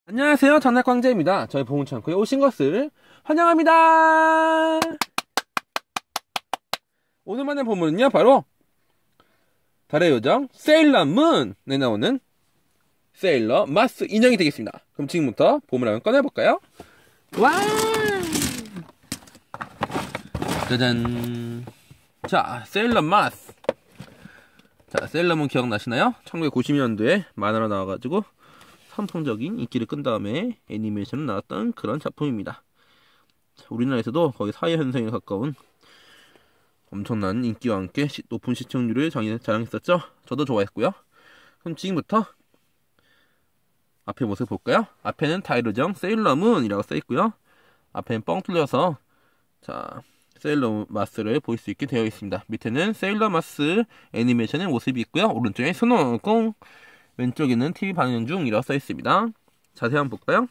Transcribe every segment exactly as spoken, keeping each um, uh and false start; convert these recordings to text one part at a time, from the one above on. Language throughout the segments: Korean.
안녕하세요. 전학광재입니다. 저희 보문창고에 오신 것을 환영합니다. 오늘만의 보물은요, 바로 달의 요정 세일러문에 나오는 세일러 마스 인형이 되겠습니다. 그럼 지금부터 보물 한번 꺼내볼까요? 와! 짜잔! 자, 세일러 마스. 자, 세일러문 기억나시나요? 천구백구십 년도에 만화로 나와가지고 선풍적인 인기를 끈 다음에 애니메이션으로 나왔던 그런 작품입니다. 우리나라에서도 거의 사회현상에 가까운 엄청난 인기와 함께 시, 높은 시청률을 자랑했었죠. 저도 좋아했고요. 그럼 지금부터 앞에 모습 볼까요? 앞에는 타이르정 세일러문이라고 써있고요. 앞에는 뻥 뚫려서 자 세일러 마스를 볼 수 있게 되어 있습니다. 밑에는 세일러 마스 애니메이션의 모습이 있고요. 오른쪽에 손오공, 왼쪽에는 티비 방영 중이라고 써있습니다. 자세히 한번 볼까요?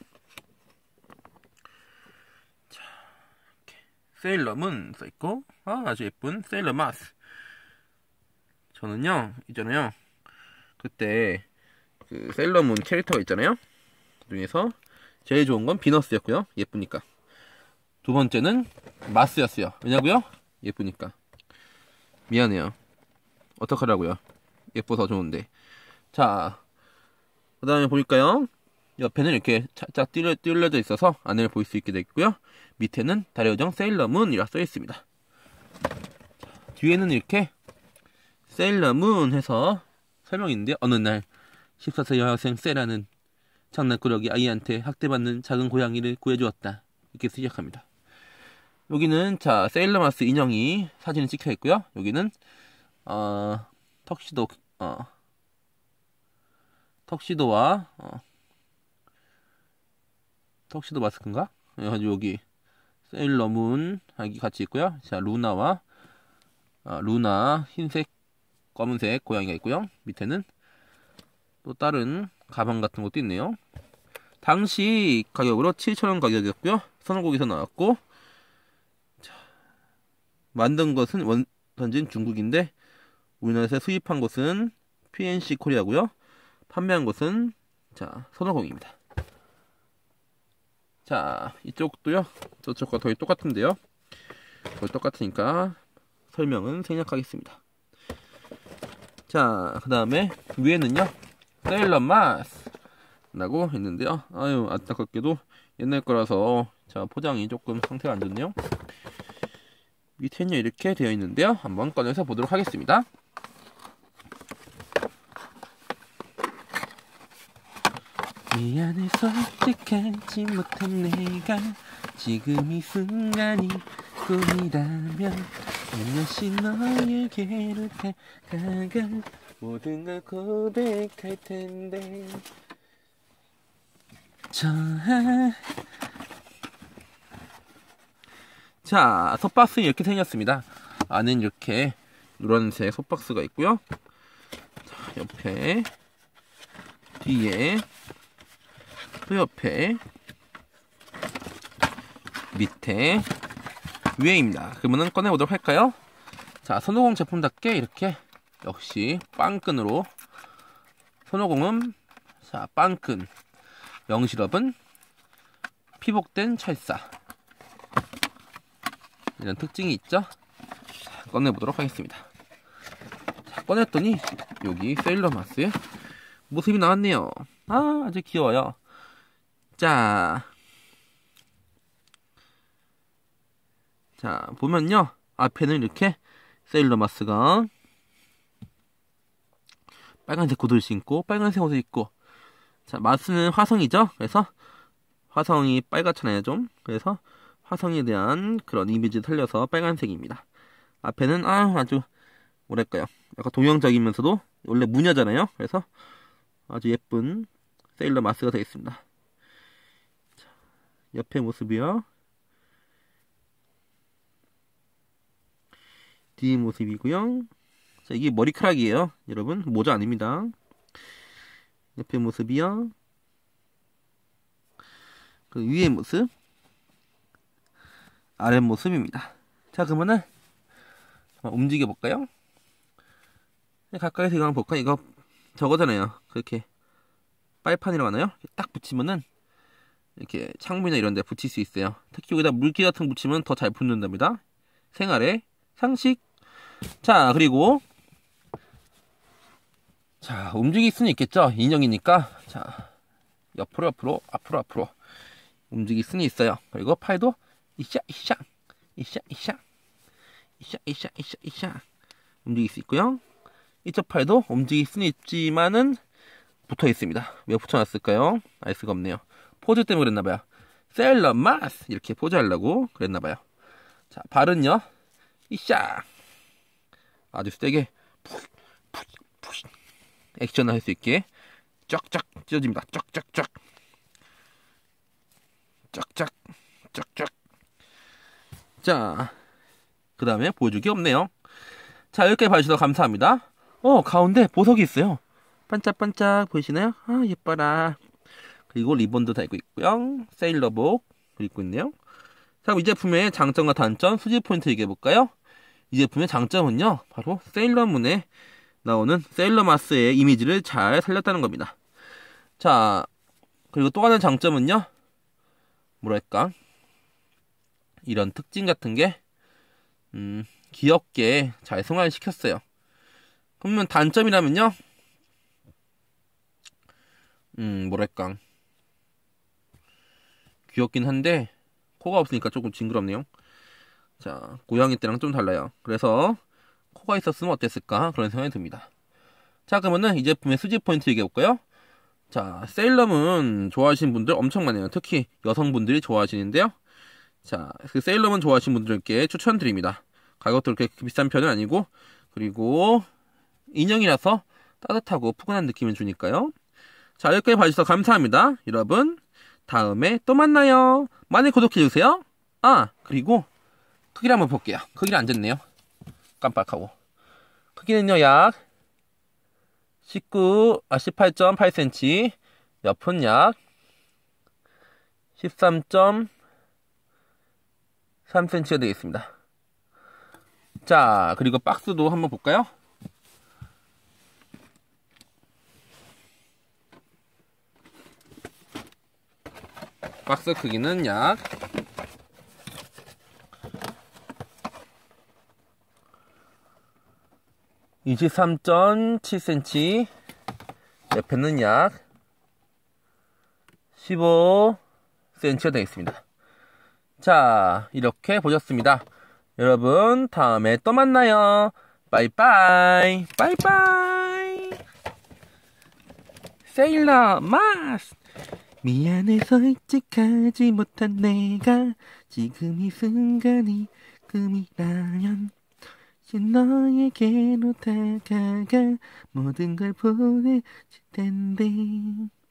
자, 이렇게 세일러문 써있고, 아, 아주 예쁜 세일러 마스. 저는요, 있잖아요, 그때 그 세일러문 캐릭터가 있잖아요. 그 중에서 제일 좋은 건 비너스였고요. 예쁘니까. 두 번째는 마스였어요. 왜냐고요? 예쁘니까. 미안해요. 어떡하라고요? 예뻐서 좋은데. 자, 그 다음에 보니까요, 옆에는 이렇게 착착 뚫려, 뚫려져 있어서 안을 볼 수 있게 되어 있고요. 밑에는 달의 요정 세일러문이라 써 있습니다. 뒤에는 이렇게 세일러문 해서 설명이 있는데, 어느 날 십사 세 여학생 세라는 장난꾸러기 아이한테 학대받는 작은 고양이를 구해주었다. 이렇게 시작합니다. 여기는 자 세일러마스 인형이 사진이 찍혀 있고요. 여기는 어, 턱시도 어, 턱시도와 어, 턱시도 마스크인가? 그래가지고 여기 세일러문 하기 같이 있고요. 자 루나와 어, 루나 흰색, 검은색 고양이가 있고요. 밑에는 또 다른 가방 같은 것도 있네요. 당시 가격으로 칠천 원 가격이었고요. 선호국에서 나왔고, 자, 만든 것은 원산지는 중국인데 우리나라에서 수입한 곳은 피엔씨 코리아고요. 판매한 곳은 자 선호공입니다. 자 이쪽도요, 저쪽과 거의 똑같은데요. 거의 똑같으니까 설명은 생략하겠습니다. 자 그 다음에 위에는요 세일러 마스 라고 했는데요. 아유 안타깝게도 옛날 거라서 자 포장이 조금 상태가 안 좋네요. 밑에는 이렇게 되어 있는데요. 한번 꺼내서 보도록 하겠습니다. 미안해 솔직하지 못한 내가 지금 이 순간이 꿈이라면 몇몇이 너에게로 다가가 모든 걸 고백할 텐데. 자, 자 솥박스 이렇게 생겼습니다. 안에는 이렇게 노란색 솥박스가 있고요. 자, 옆에 뒤에 또 옆에 밑에 위에입니다. 그러면은 꺼내보도록 할까요? 자 손오공 제품답게 이렇게 역시 빵끈으로, 손오공은 자 빵끈, 영실업은 피복된 찰사, 이런 특징이 있죠. 자, 꺼내보도록 하겠습니다. 자, 꺼냈더니 여기 세일러마스의 모습이 나왔네요. 아 아주 귀여워요. 자, 자 보면요 앞에는 이렇게 세일러마스가 빨간색 구두를 신고 빨간색 옷을 입고, 자 마스는 화성이죠. 그래서 화성이 빨갛잖아요 좀. 그래서 화성에 대한 그런 이미지를 살려서 빨간색입니다. 앞에는 아 아주 뭐랄까요, 약간 동양적이면서도 원래 무녀잖아요. 그래서 아주 예쁜 세일러 마스가 되어 있습니다. 자, 옆에 모습이요. 뒤 모습이고요. 자, 이게 머리카락이에요 여러분, 모자 아닙니다. 옆에 모습이요. 그 위의 모습, 아랫 모습입니다. 자 그러면은 움직여 볼까요? 가까이서 이거 한번 볼까? 이거 저거잖아요. 그렇게 빨판이라고 하나요? 딱 붙이면은 이렇게 창문이나 이런 데 붙일 수 있어요. 특히 여기다 물기 같은 거 붙이면 더 잘 붙는답니다. 생활의 상식. 자, 그리고 자, 움직일 수는 있겠죠. 인형이니까. 자, 옆으로 옆으로 앞으로 앞으로 움직일 수는 있어요. 그리고 팔도 이샤 이샤 이샤 이샤 이샤 이샤 이샤 이샤 움직일 수 있고요. 이쪽 팔도 움직일 수는 있지만은 붙어 있습니다. 왜 붙여놨을까요? 알 수가 없네요. 포즈 때문에 그랬나봐요. 셀러 마스 이렇게 포즈 하려고 그랬나봐요. 자, 발은요 이샤 아주 세게 푸시 푸시 푸시 액션을 할 수 있게 쫙쫙 찢어집니다. 쫙쫙쫙 쫙쫙 쫙쫙. 자, 그 다음에 보여줄 게 없네요. 자, 여기까지 봐주셔서 감사합니다. 어, 가운데 보석이 있어요. 반짝반짝 보이시나요? 아, 예뻐라. 그리고 리본도 달고 있고요. 세일러복 입고 있네요. 자, 그럼 이 제품의 장점과 단점, 수집 포인트 얘기해볼까요? 이 제품의 장점은요, 바로 세일러문에 나오는 세일러마스의 이미지를 잘 살렸다는 겁니다. 자, 그리고 또 하나 장점은요, 뭐랄까, 이런 특징 같은 게 음, 귀엽게 잘 승화시켰어요. 그러면 단점이라면요, 음, 뭐랄까, 귀엽긴 한데 코가 없으니까 조금 징그럽네요. 자, 고양이 때랑 좀 달라요. 그래서 코가 있었으면 어땠을까 그런 생각이 듭니다. 자, 그러면은 이 제품의 수집 포인트 얘기해볼까요? 자, 세일러문 좋아하시는 분들 엄청 많아요. 특히 여성분들이 좋아하시는데요. 자, 그 세일러문 좋아하시는 분들께 추천드립니다. 가격도 그렇게 비싼 편은 아니고, 그리고 인형이라서 따뜻하고 푸근한 느낌을 주니까요. 자, 여기까지 봐주셔서 감사합니다. 여러분, 다음에 또 만나요. 많이 구독해주세요. 아, 그리고 크기를 한번 볼게요. 크기를 안 쟀네요. 깜빡하고. 크기는요, 약 십구, 아, 십팔 점 팔 센티미터, 옆은 약 십삼 점 삼 센티미터가 되겠습니다. 자, 그리고 박스도 한번 볼까요? 박스 크기는 약 이십삼 점 칠 센티미터, 옆에는 약 십오 센티미터가 되겠습니다. 자, 이렇게 보셨습니다. 여러분, 다음에 또 만나요. 빠이빠이. 빠이빠이. 세일러 마스. 미안해 솔직하지 못한 내가 지금 이 순간이 꿈이라면 너에게로 다가가 모든 걸 보내줄 텐데